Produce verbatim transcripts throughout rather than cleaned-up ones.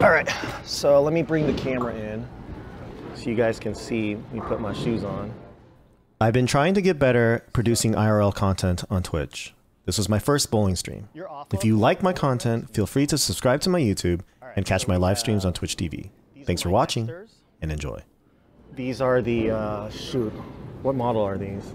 All right, so let me bring the camera in so you guys can see me put my shoes on. I've been trying to get better producing I R L content on Twitch. This was my first bowling stream. If you like my content, feel free to subscribe to my YouTube and catch my live streams on Twitch T V. Thanks for watching and enjoy. These are the, uh, shoot, what model are these?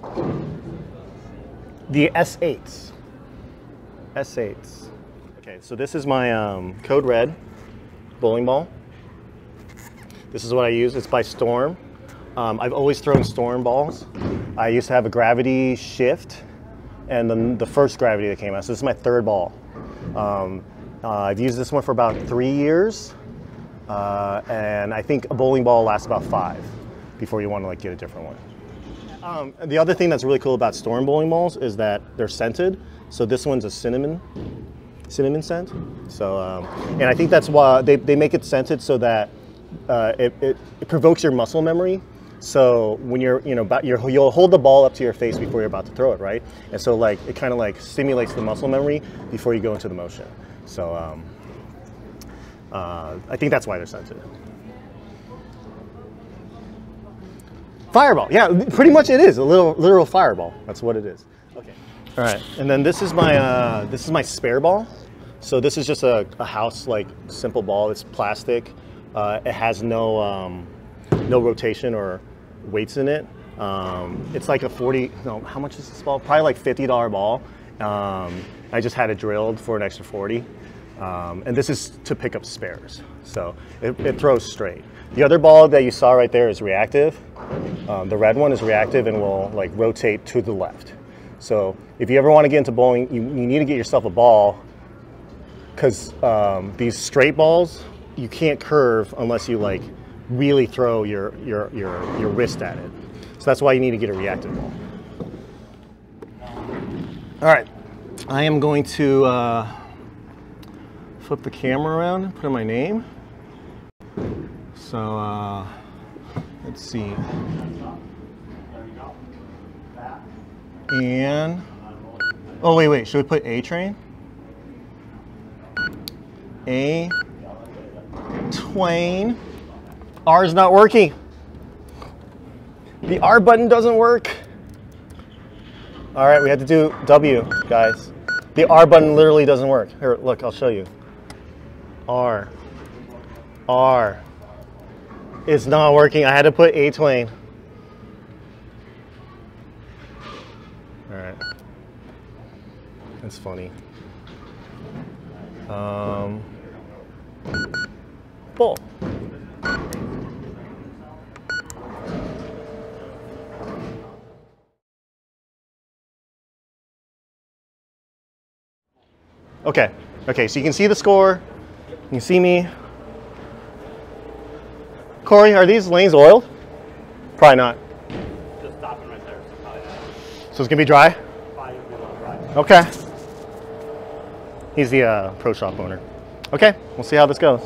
The S eights. S eights. Okay, so this is my um, Code Red bowling ball. This is what I use. It's by Storm. Um, I've always thrown Storm balls. I used to have a gravity shift and then the first gravity that came out. So this is my third ball. Um, uh, I've used this one for about three years. Uh, and I think a bowling ball lasts about five before you want to like get a different one. Um, the other thing that's really cool about Storm bowling balls is that they're scented. So this one's a cinnamon. cinnamon scent. So, um, and I think that's why they, they make it scented so that uh, it, it, it provokes your muscle memory. So when you're, you know, about, you're, you'll hold the ball up to your face before you're about to throw it, right? And so like, it kind of like stimulates the muscle memory before you go into the motion. So um, uh, I think that's why they're scented. Fireball, yeah, pretty much it is, a little literal fireball. That's what it is. Okay. All right, and then this is my uh, this is my spare ball. So this is just a, a house like simple ball. It's plastic. Uh, it has no um, no rotation or weights in it. Um, it's like a forty. No, how much is this ball? Probably like fifty dollar ball. Um, I just had it drilled for an extra forty. Um, and this is to pick up spares. So it, it throws straight. The other ball that you saw right there is reactive. Um, the red one is reactive and will like rotate to the left. So if you ever want to get into bowling, you, you need to get yourself a ball because um, these straight balls, you can't curve unless you like really throw your, your, your, your wrist at it. So that's why you need to get a reactive ball. All right, I am going to uh, flip the camera around and put in my name. So uh, let's see. And, oh wait, wait, should we put A train? A Twain. R is not working. The R button doesn't work. All right, we had to do W, guys. The R button literally doesn't work. Here, look, I'll show you. R. R. It's not working. I had to put A Twain. All right. That's funny. Um, bowl. Okay. Okay, so you can see the score. You can see me. Corey, are these lanes oiled? Probably not. Just stopping right there, so probably not. So it's gonna be dry? Probably gonna be a little dry. Okay. He's the uh, pro shop owner. Okay, we'll see how this goes.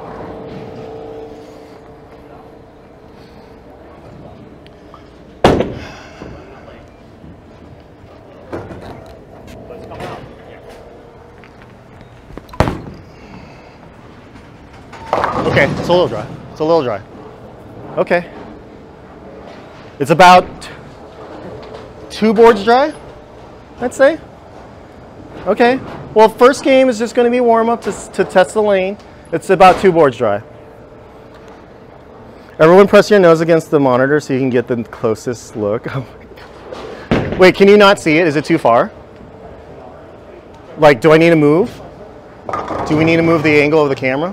Okay, it's a little dry. It's a little dry. Okay. It's about two boards dry, I'd say. Okay. Well, first game is just going to be warm up to, to test the lane. It's about two boards dry. Everyone press your nose against the monitor so you can get the closest look. Wait, can you not see it? Is it too far? Like, do I need to move? Do we need to move the angle of the camera?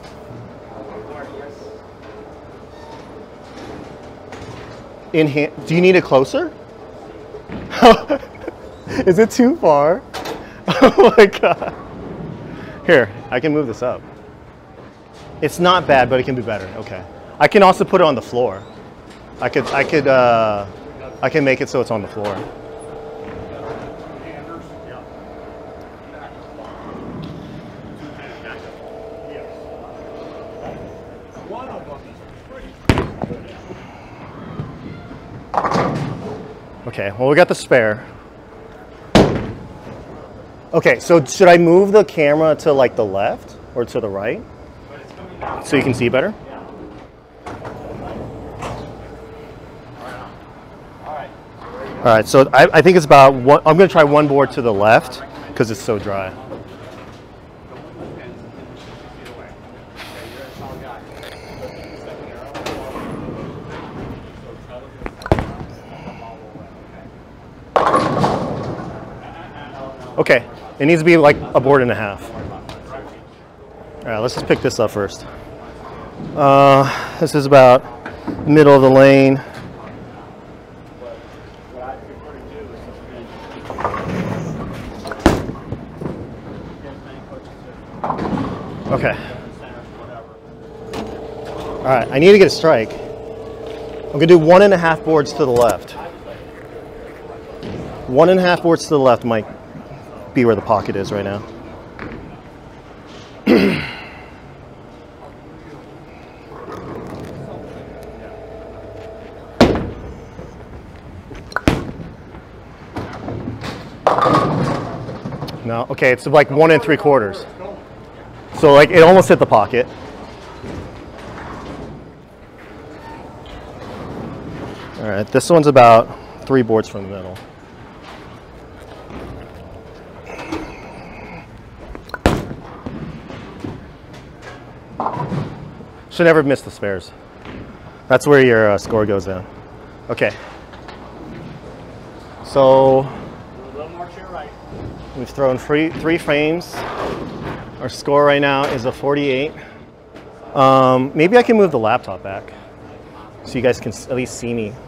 In hand, do you need it closer? Is it too far? Oh my God. Here, I can move this up. It's not bad, but it can be better. Okay. I can also put it on the floor. I could, I could, uh, I can make it so it's on the floor. Okay, well, we got the spare. Okay, so should I move the camera to like the left or to the right? But it's coming so you can see better. All right, so I, I think it's about one, I'm going to try one board to the left because it's so dry. Okay, it needs to be like a board and a half. All right, let's just pick this up first. Uh, this is about middle of the lane. Okay. All right, I need to get a strike. I'm gonna do one and a half boards to the left. One and a half boards to the left might be where the pocket is right now. No, okay, it's like one and three quarters. So like it almost hit the pocket. All right, this one's about three boards from the middle. Should never miss the spares. That's where your uh, score goes down. Okay. So A little more to your right. we've thrown free, three frames. Our score right now is a forty-eight. Um, maybe I can move the laptop back so you guys can at least see me.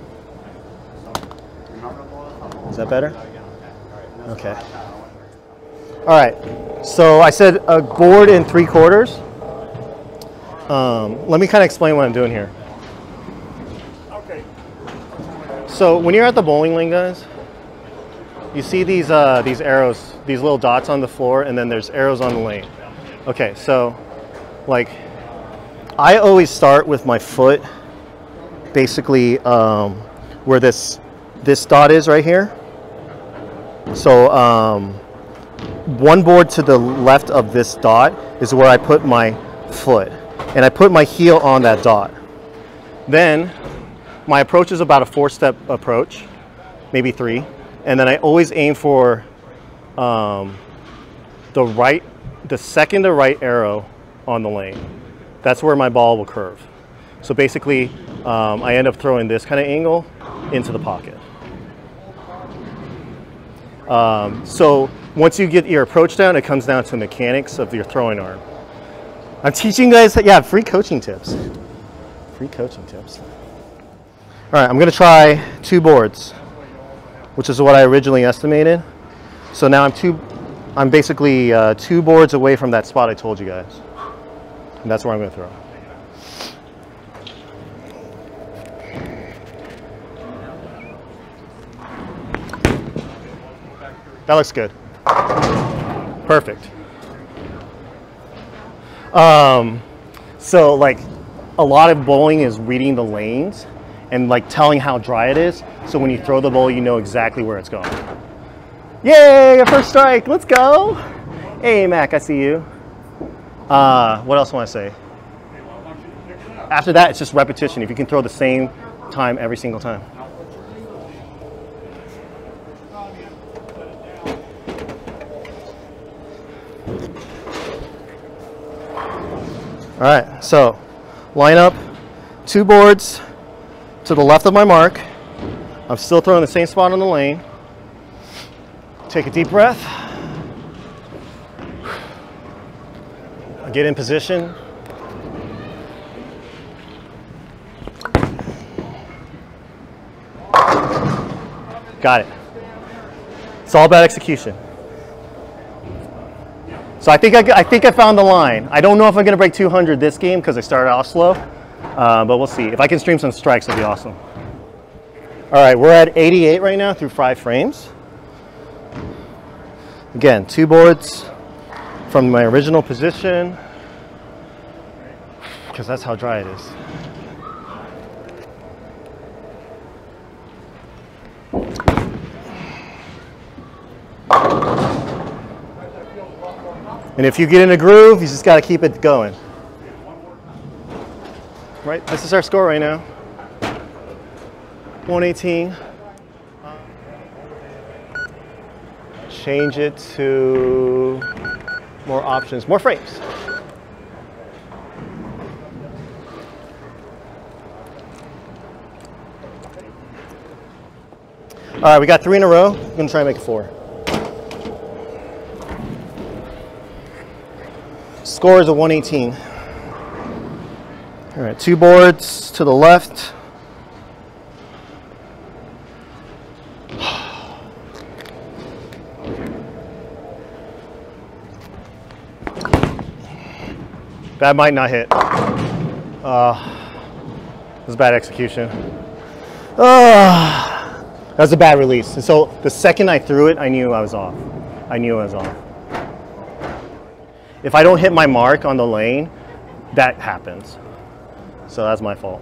Is that better? Okay. All right. So I said a board in three quarters. Um, let me kind of explain what I'm doing here. Okay. So when you're at the bowling lane, guys, you see these uh, these arrows, these little dots on the floor, and then there's arrows on the lane. Okay, so like I always start with my foot, basically um, where this this dot is right here. So um, one board to the left of this dot is where I put my foot, and I put my heel on that dot. Then my approach is about a four-step approach, maybe three, and then I always aim for um, the right, the second to right arrow on the lane. That's where my ball will curve. So basically, um, I end up throwing this kind of angle into the pocket. Um, so once you get your approach down, it comes down to the mechanics of your throwing arm. I'm teaching you guys, yeah, free coaching tips. Free coaching tips. All right, I'm gonna try two boards, which is what I originally estimated. So now I'm two, I'm basically uh, two boards away from that spot I told you guys. And that's where I'm gonna throw. That looks good. Perfect. Um, so like a lot of bowling is reading the lanes and like telling how dry it is. So when you throw the ball, you know exactly where it's going. Yay, a first strike, let's go. Hey Mac, I see you. Uh, what else I want to say? After that, it's just repetition. If you can throw the same time every single time. All right, so line up two boards to the left of my mark. I'm still throwing the same spot on the lane. Take a deep breath. I get in position. Got it. It's all about execution. So I think I, I think I found the line. I don't know if I'm going to break two hundred this game because I started off slow, uh, but we'll see. If I can stream some strikes, it'll be awesome. All right, we're at eighty-eight right now through five frames. Again, two boards from my original position, because that's how dry it is. And if you get in a groove, you just got to keep it going. right? This is our score right now. one eighteen. Change it to more options, more frames. All right, we got three in a row. I'm gonna try and make it four. Score is a one eighteen. All right, two boards to the left. That might not hit. Uh, it was bad execution. Uh, that was a bad release. And so the second I threw it, I knew I was off. I knew I was off. If I don't hit my mark on the lane, that happens. So that's my fault.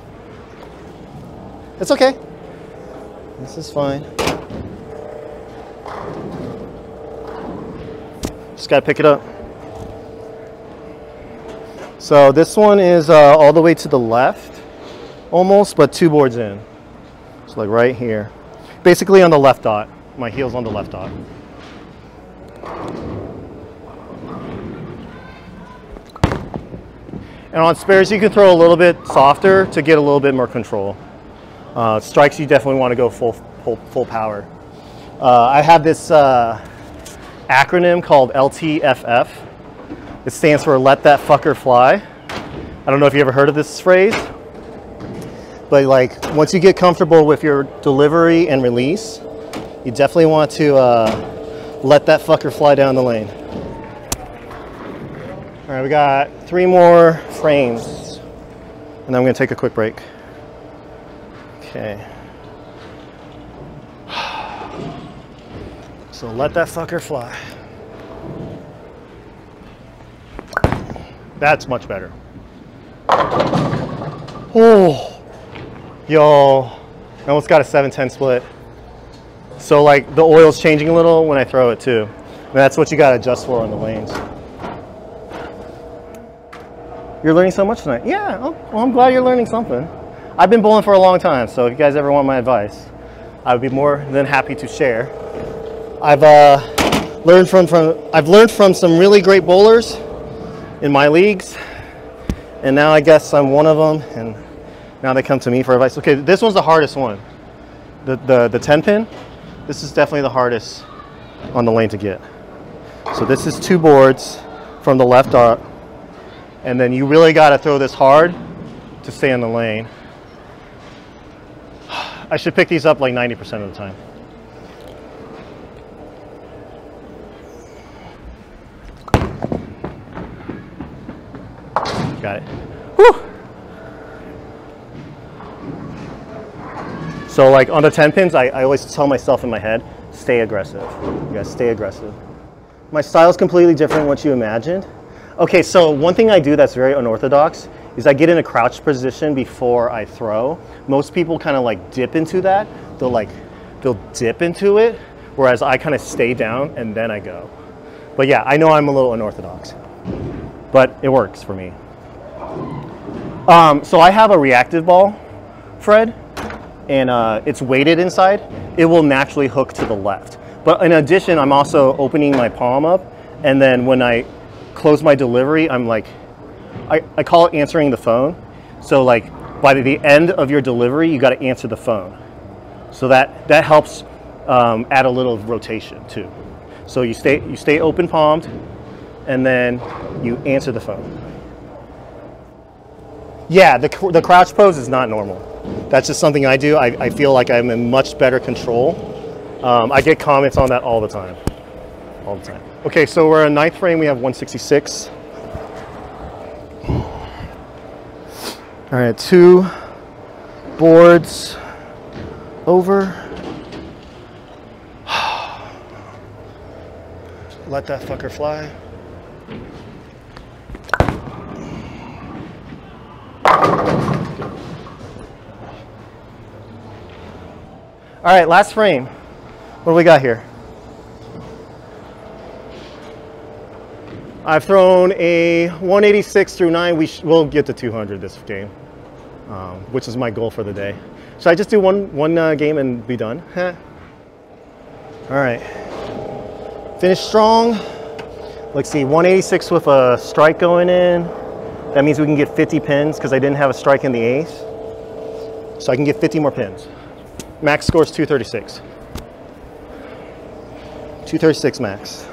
It's okay. This is fine. Just gotta pick it up. So this one is uh, all the way to the left, almost, but two boards in. So like right here. Basically on the left dot. My heel's on the left dot. And on spares, you can throw a little bit softer to get a little bit more control. Uh, strikes, you definitely want to go full, full, full power. Uh, I have this uh, acronym called L T F F. It stands for Let That Fucker Fly. I don't know if you ever heard of this phrase, but like once you get comfortable with your delivery and release, you definitely want to uh, let that fucker fly down the lane. All right, we got three more frames, and then I'm gonna take a quick break. Okay. So let that fucker fly. That's much better. Oh, yo, I almost got a seven ten split. So like the oil's changing a little when I throw it too. And that's what you gotta adjust for on the lanes. You're learning so much tonight. Yeah, oh, well, I'm glad you're learning something. I've been bowling for a long time, so if you guys ever want my advice, I would be more than happy to share. I've uh, learned from, from I've learned from some really great bowlers in my leagues, and now I guess I'm one of them, and now they come to me for advice. Okay, this one's the hardest one. The, the, the ten pin, this is definitely the hardest on the lane to get. So this is two boards from the left dot, and then you really gotta throw this hard to stay in the lane. I should pick these up like ninety percent of the time. Got it. Whew. So like on the ten pins, I, I always tell myself in my head, stay aggressive. You guys stay aggressive. My style is completely different than what you imagined. Okay, so one thing I do that's very unorthodox is I get in a crouched position before I throw. Most people kind of like dip into that. They'll like, they'll dip into it, whereas I kind of stay down and then I go. But yeah, I know I'm a little unorthodox, but it works for me. Um, so I have a reactive ball, Fred, and uh, it's weighted inside. It will naturally hook to the left. But in addition, I'm also opening my palm up, and then when I close my delivery, I'm like, I, I call it answering the phone. So like by the end of your delivery, you gotta answer the phone. So that, that helps um, add a little rotation too. So you stay, you stay open palmed, and then you answer the phone. Yeah, the, the crouch pose is not normal. That's just something I do. I, I feel like I'm in much better control. Um, I get comments on that all the time, all the time. Okay, so we're in ninth frame, we have one sixty-six. All right, two boards over. Let that fucker fly. All right, last frame. What do we got here? I've thrown a one eighty-six through nine. We sh we'll get to two hundred this game. um, which is my goal for the day. Should I just do one, one uh, game and be done? All right, finish strong. Let's see, one eighty-six with a strike going in. That means we can get fifty pins because I didn't have a strike in the ace. So I can get fifty more pins. Max score is two thirty-six. two thirty-six max.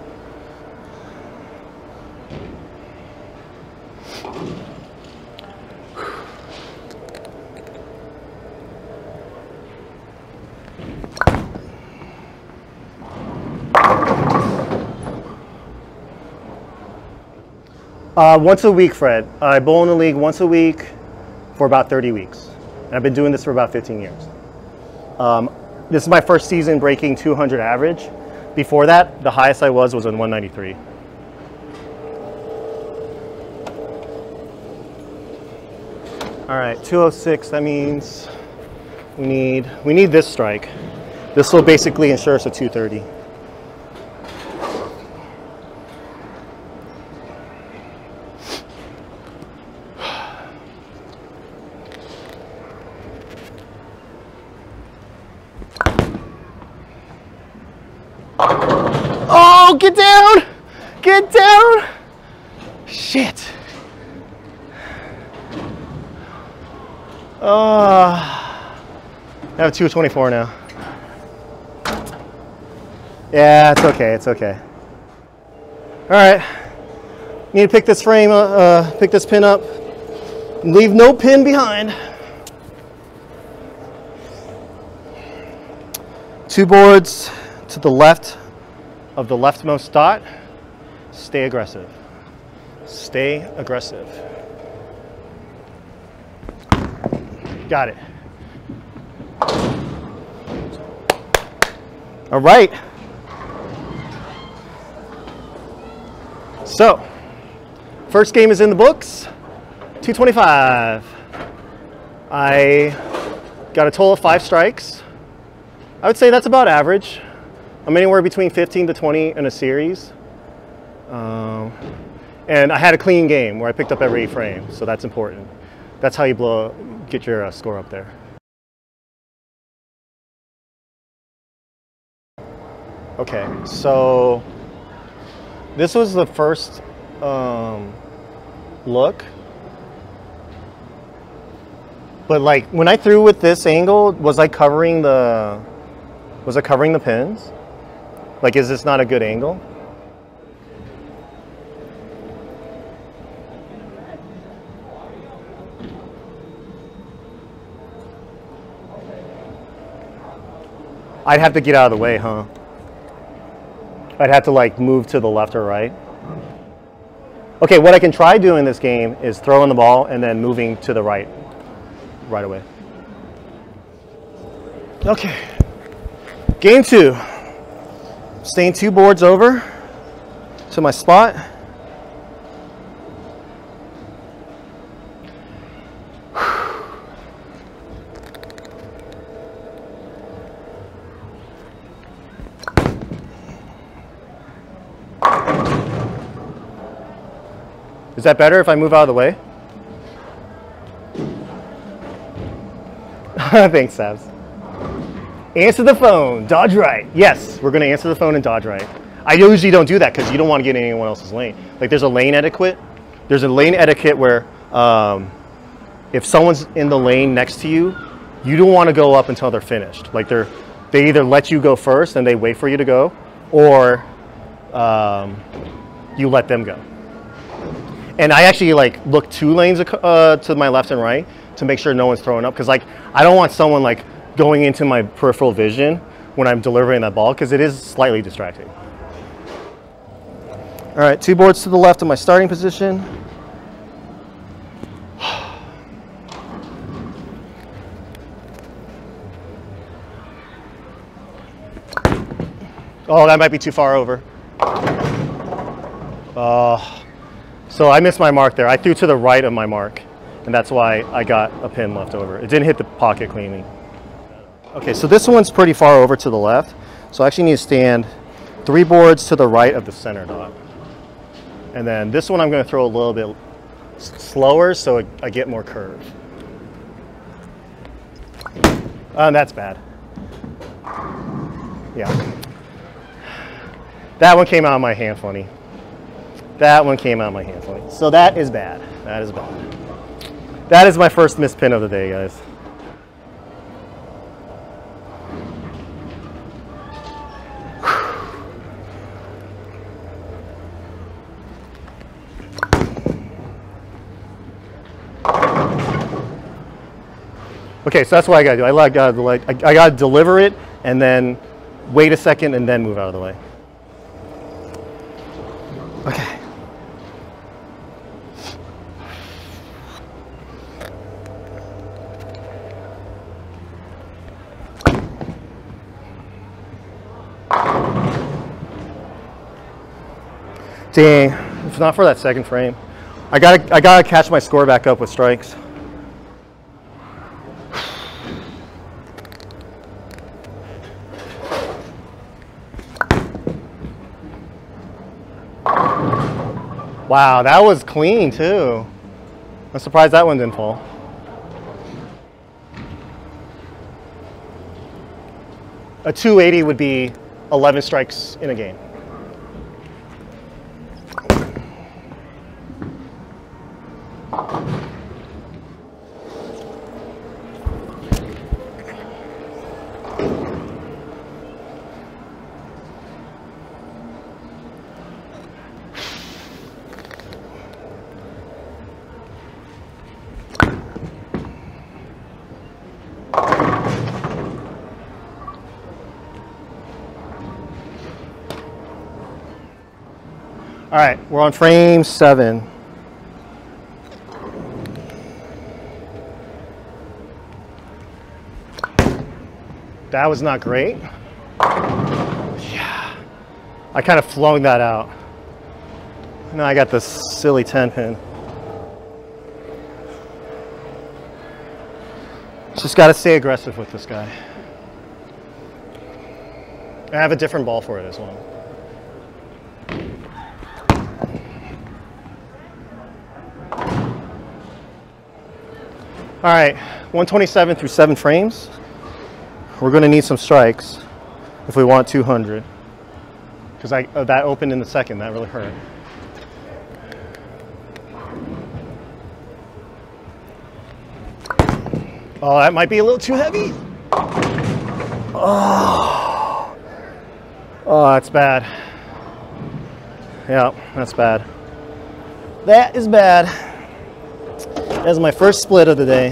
Uh, once a week, Fred. I bowl in the league once a week for about thirty weeks. And I've been doing this for about fifteen years. Um, this is my first season breaking two hundred average. Before that, the highest I was was on one ninety-three. All right, two oh six, that means we need, we need this strike. This will basically ensure us a two thirty. Oh, get down! Get down! Shit. Oh, I have two twenty-four now. Yeah, it's okay, it's okay. All right, need to pick this frame, uh, uh, pick this pin up. Leave no pin behind. Two boards to the left of the leftmost dot. Stay aggressive. Stay aggressive. Got it. All right. So, first game is in the books. two twenty-five. I got a total of five strikes. I would say that's about average. I'm anywhere between fifteen to twenty in a series. Um, and I had a clean game where I picked up every frame, so that's important. That's how you blow, get your uh, score up there. Okay, so this was the first um, look. But like when I threw with this angle, was I covering the, was I covering the pins? Like, is this not a good angle? I'd have to get out of the way, huh? I'd have to like move to the left or right. Okay, what I can try doing in this game is throwing the ball and then moving to the right, right away. Okay, game two. Staying two boards over to my spot. Is that better if I move out of the way? Thanks, Sabs. Answer the phone, dodge right. Yes, we're gonna answer the phone and dodge right. I usually don't do that because you don't want to get in anyone else's lane. Like there's a lane etiquette. There's a lane etiquette where um, if someone's in the lane next to you, you don't want to go up until they're finished. Like they're, they either let you go first and they wait for you to go, or um, you let them go. And I actually like look two lanes uh, to my left and right to make sure no one's throwing up, because like I don't want someone like going into my peripheral vision when I'm delivering that ball, because it is slightly distracting. All right, two boards to the left of my starting position. Oh, that might be too far over. Uh, so I missed my mark there. I threw to the right of my mark, and that's why I got a pin left over. It didn't hit the pocket cleanly. Okay, so this one's pretty far over to the left, so I actually need to stand three boards to the right of the center dot. And then this one I'm going to throw a little bit slower so I get more curve. Uh, that's bad. Yeah. That one came out of my hand funny. That one came out of my hand funny. So that is bad. That is bad. That is my first missed pin of the day, guys. Okay, so that's what I gotta do. I like, uh, like I, I gotta deliver it and then wait a second and then move out of the way. Okay. Dang, if not for that second frame, I gotta, I gotta catch my score back up with strikes. Wow, that was clean too. I'm surprised that one didn't fall. A two eighty would be eleven strikes in a game. All right, we're on frame seven. That was not great. Yeah, I kind of flung that out. Now I got this silly ten pin. Just got to stay aggressive with this guy. I have a different ball for it as well. All right, one twenty-seven through seven frames. We're going to need some strikes if we want two hundred. Because I uh, that opened in the second, that really hurt. Oh, that might be a little too heavy. Oh, oh, that's bad. Yeah, that's bad. That is bad. That's my first split of the day.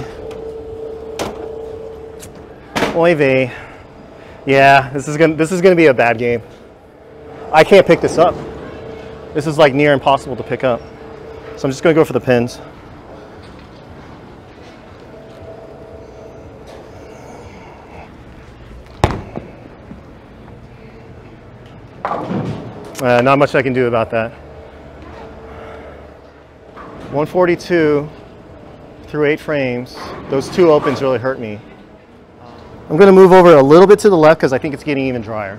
Oy vey. Yeah, this is gonna this is gonna be a bad game. I can't pick this up. This is like near impossible to pick up. So I'm just gonna go for the pins. Uh, not much I can do about that. one forty-two through eight frames. Those two opens really hurt me. I'm going to move over a little bit to the left because I think it's getting even drier.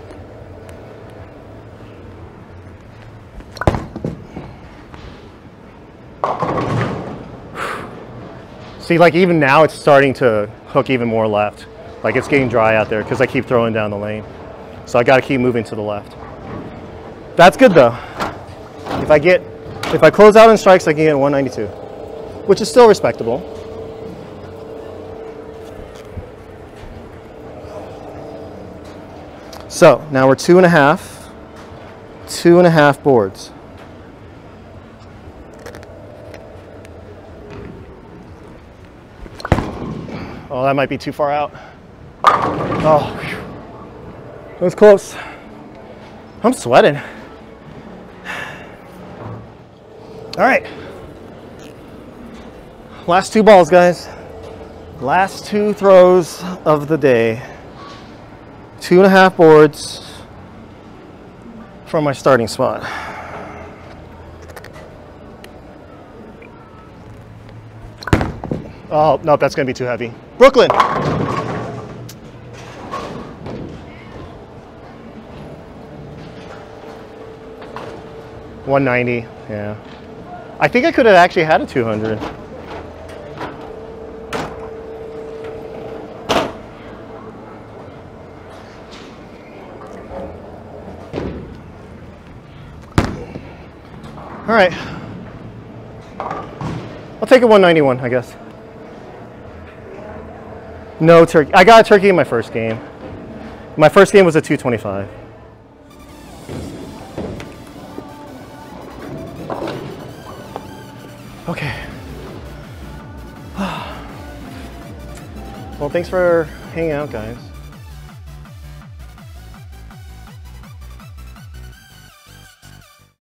See, like even now it's starting to hook even more left. Like it's getting dry out there because I keep throwing down the lane. So I got to keep moving to the left. That's good though. If I get, if I close out in strikes, I can get one ninety-two, which is still respectable. So now we're two and a half, two and a half boards. Oh, that might be too far out. Oh, whew. That was close. I'm sweating. All right. Last two balls, guys. Last two throws of the day. Two and a half boards from my starting spot. Oh, no, that's gonna be too heavy. Brooklyn. one ninety, yeah. I think I could have actually had a two hundred. All right. I'll take a one ninety-one, I guess. No turkey. I got a turkey in my first game. My first game was a two twenty-five. Okay. Well, thanks for hanging out, guys.